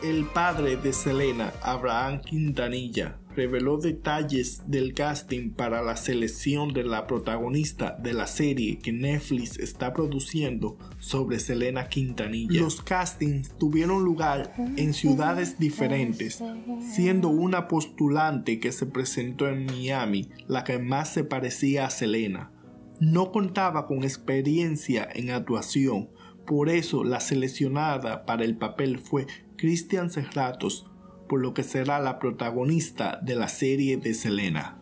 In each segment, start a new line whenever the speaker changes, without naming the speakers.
El padre de Selena, Abraham Quintanilla, reveló detalles del casting para la selección de la protagonista de la serie que Netflix está produciendo sobre Selena Quintanilla. Los castings tuvieron lugar en ciudades diferentes, siendo una postulante que se presentó en Miami la que más se parecía a Selena. No contaba con experiencia en actuación, por eso la seleccionada para el papel fue Christian Serratos, por lo que será la protagonista de la serie de Selena.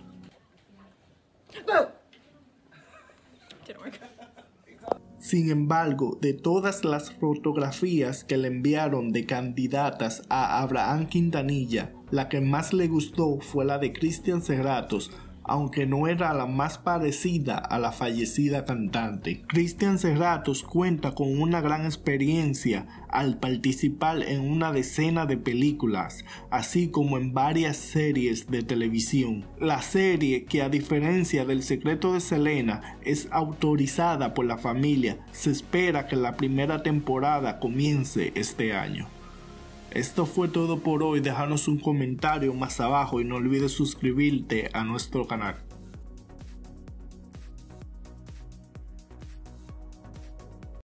Sin embargo, de todas las fotografías que le enviaron de candidatas a Abraham Quintanilla, la que más le gustó fue la de Christian Serratos, aunque no era la más parecida a la fallecida cantante. Christian Serratos cuenta con una gran experiencia al participar en una decena de películas, así como en varias series de televisión. La serie, que a diferencia del Secreto de Selena, es autorizada por la familia, se espera que la primera temporada comience este año. Esto fue todo por hoy, déjanos un comentario más abajo y no olvides suscribirte a nuestro canal.